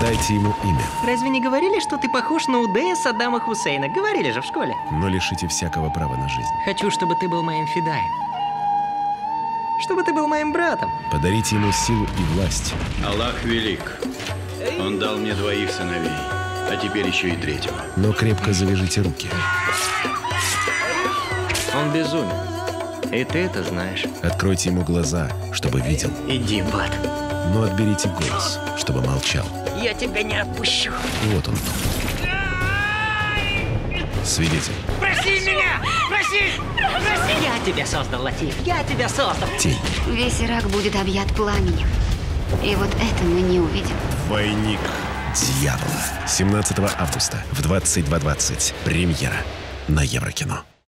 Дайте ему имя, Разве не говорили, что ты похож на Удея Саддама Хусейна? Говорили же в школе. но лишите всякого права на жизнь. Хочу, чтобы ты был моим фидаем. Чтобы ты был моим братом. Подарите ему силу и власть. Аллах велик. Он дал мне 2 сыновей, а теперь еще и 3-го. Но крепко завяжите руки. Он безумен. И ты это знаешь. Откройте ему глаза, чтобы видел. Иди, Бат. Но отберите голос, чтобы молчал. Я тебя не отпущу. Вот он. Свидетель. Прости меня! Прости! Прости! Я тебя создал, Латиф. Я тебя создал. Тень. Весь Ирак будет объят пламенем. И вот это мы не увидим. Двойник дьявола. 17 августа в 22:20. Премьера на Еврокино.